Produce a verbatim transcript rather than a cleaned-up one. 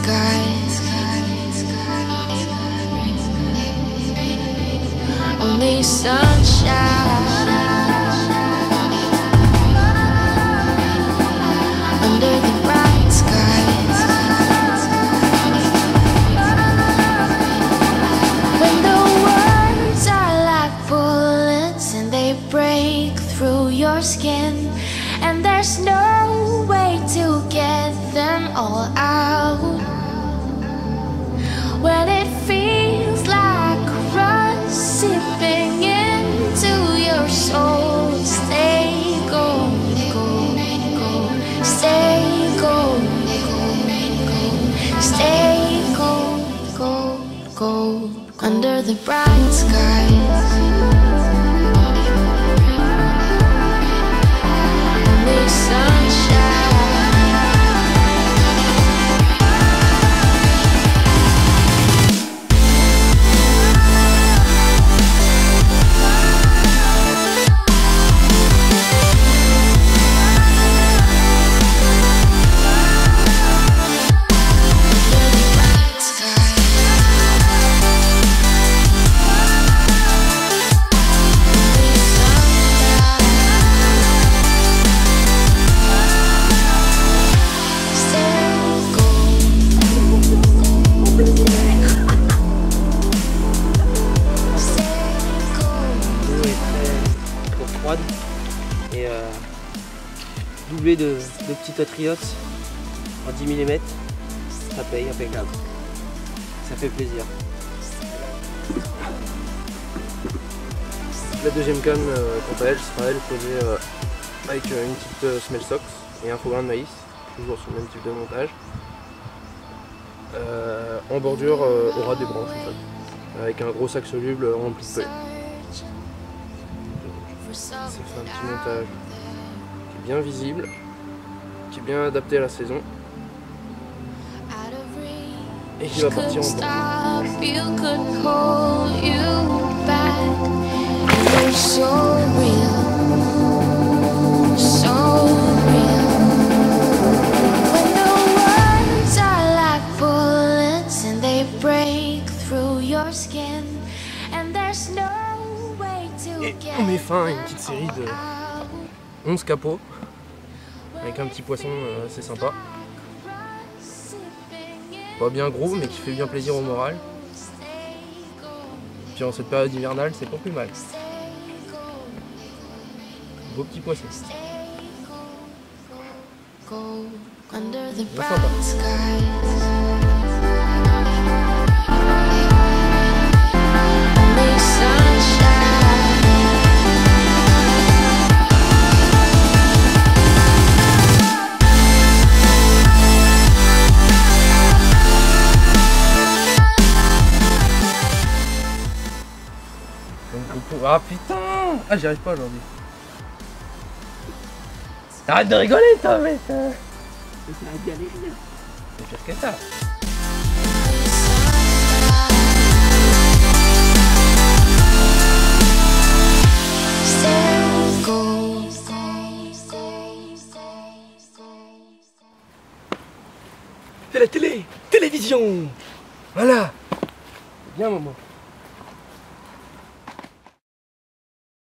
skies, only sunshine under the bright skies. When the words are like bullets and they break through your skin, and there's no way to get them all out. When it feels like rust sipping into your soul, stay gold, gold, gold, stay gold, gold, gold, stay gold, gold, gold, under the bright skies. Et euh, doublé de, de petits patriotes en dix millimètres, ça paye impeccable, ça fait plaisir. La deuxième canne, euh, quant à elle, sera elle posée euh, avec euh, une petite euh, smell socks et un faux grain de maïs, toujours sur le même type de montage. Euh, en bordure euh, au ras des branches en fait, avec un gros sac soluble rempli de feuilles. Ça fait un petit montage qui est bien visible, qui est bien adapté à la saison et qui va partir en Et on met fin à une petite série de onze capots avec un petit poisson euh, assez sympa. Pas bien gros mais qui fait bien plaisir au moral. Puis en cette période hivernale c'est pas plus mal. Beau petit poisson. Bien sympa. Ah putain! Ah j'y arrive pas aujourd'hui. Arrête de rigoler toi mec! C'est pire que ça. C'est la télé! Télévision! Voilà! C'est bien maman.